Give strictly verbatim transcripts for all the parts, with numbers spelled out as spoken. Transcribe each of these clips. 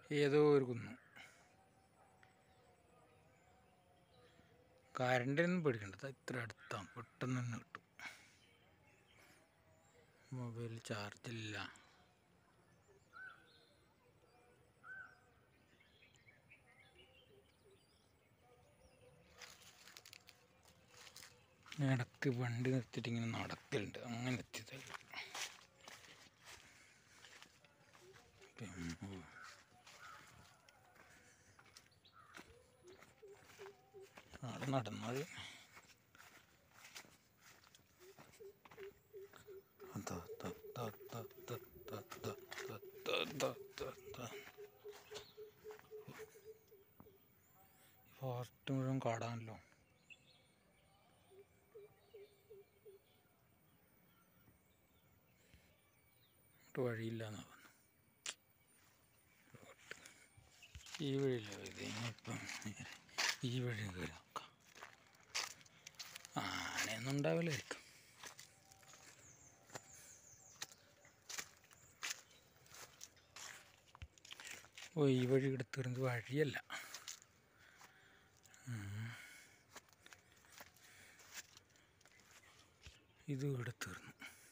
ഏതോ ഒരു കുന്ന്. കറണ്ടിനൊന്നും പേടിക്കേണ്ടത്, ഇത്ര അടുത്താണ്, പെട്ടെന്ന് തന്നെ കിട്ടും. മൊബൈൽ ചാർജില്ല. ഇടയ്ക്ക് വണ്ടി നിർത്തിയിട്ട് ഇങ്ങനെ നടക്കലുണ്ട്, അങ്ങനെ എത്തിയതല്ല. അവിടെ നടന്നത് ഫോറസ്റ്റ് മുഴുവൻ കാടാണല്ലോ. വഴിയില്ല എന്നാ പറഞ്ഞു. ഈ വഴിയില്ല ഇത്, ഇനിയിപ്പം ഈ വഴി കയറി നോക്കാം. ആനയൊന്നും ഉണ്ടാവില്ലായിരിക്കും. ഓ, ഈ വഴി എടുത്തിരുന്നത് വഴിയല്ല. ഇത് എടുത്തിരുന്നു.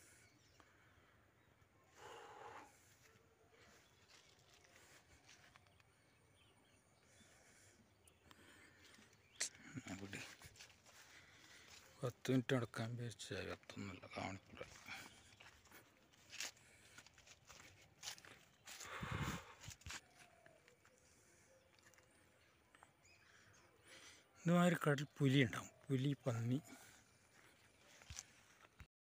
അവിടെ പത്ത് മിനിറ്റ് നടക്കാൻ വിചാരിച്ചാൽ പത്തൊന്നുമില്ല, കാണിക്കൂല. ഇതുമാതിരി കടൽ പുലി ഉണ്ടാവും, പുലി, പന്നി.